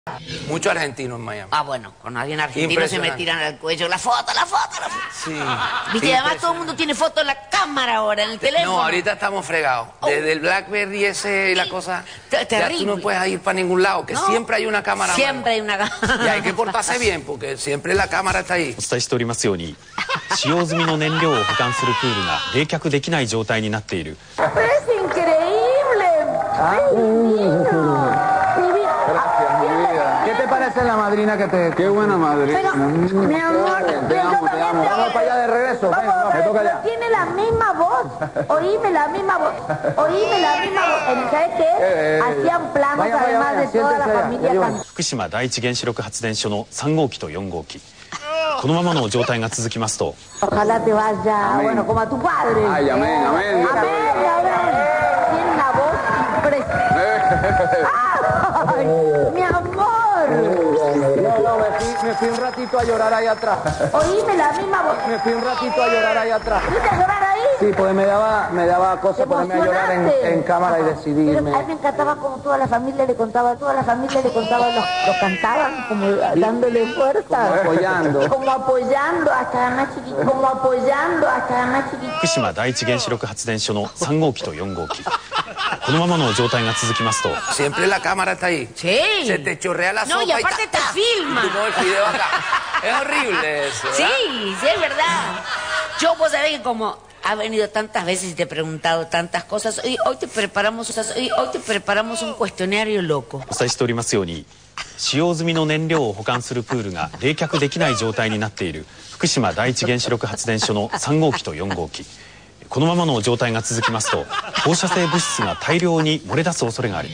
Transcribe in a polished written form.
Mucho argentino en Miami. Ah, bueno, cuando alguien argentino se me tiran al cuello. La foto, la foto, la foto. Sí. Viste, y además todo el mundo tiene foto en la cámara ahora, en el teléfono. No, ahorita estamos fregados. Desde el BlackBerry ese y la cosa. Terrible. Ya tú no puedes ir para ningún lado, que siempre hay una cámara. Siempre hay una cámara. Y hay que portarse bien, porque siempre la cámara está ahí. お伝えしておりますように、使用済みの燃料を保管するプールが冷却できない状態になっている。 Es increíble. ¿Qué te parece la madrina que te... Qué buena madrina. Pero, mi amor, Te amo, te amo. Vamos para allá de regreso. Venga, me toca allá. tiene la misma voz. Oíme la misma voz. Oíme la misma voz. ¿Sabes qué? Hacían planos vaya, además vaya, de toda la siéntese allá, familia. ya llevan. 福島第一原子力発電所の3号機と4号機、このままの状態が続きますと Ojalá te vaya, bueno, como a tu padre. Ay, amén, amén. Amén, amén. Tiene una voz impresionante. ¡Ay, mi amor! No, me fui un ratito a llorar ahí atrás. Oíme la misma voz. Me fui un ratito a llorar ahí atrás. ¿Fuiste a llorar ahí? Sí, porque me daba cosa ¿Te ponerme a llorar emocionaste? en cámara y decidirme. Pero a mí me encantaba como toda la familia le contaba, los cantaban como dándole fuerza. Como apoyando. Como apoyando hasta la más chiquita. Como apoyando hasta la más chiquita. 福島第一原子力発電所の3号機と4号機、このままの状態が続きますと Siempre la cámara está ahí. Sí. Se te chorrea la sopa. No, y aparte te filma. Y tú mueves el video acá. Es horrible eso. ¿verdad? Sí, sí, es verdad. Yo, vos sabés que como ha venido tantas veces y te he preguntado tantas cosas, hoy te preparamos un cuestionario loco. お伝えしておりますように、使用済みの燃料を保管するプールが冷却できない状態になっている福島第一原子力発電所の3号機と4号機、このままの状態が続きますと放射性物質が大量に漏れ出す恐れがあり